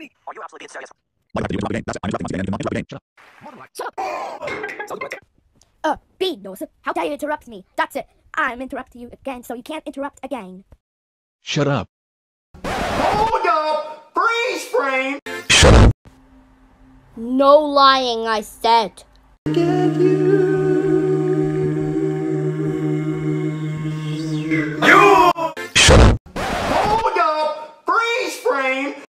me. Are you absolutely being serious? Why do you have to do it? I'm interrupting the game. That's it. I'm interrupting the game. Shut up. Beanos, how dare you interrupt me? That's it. I'm interrupting you again, so you can't interrupt again. Shut up. Hold up! Freeze frame! Shut up. No lying, I said.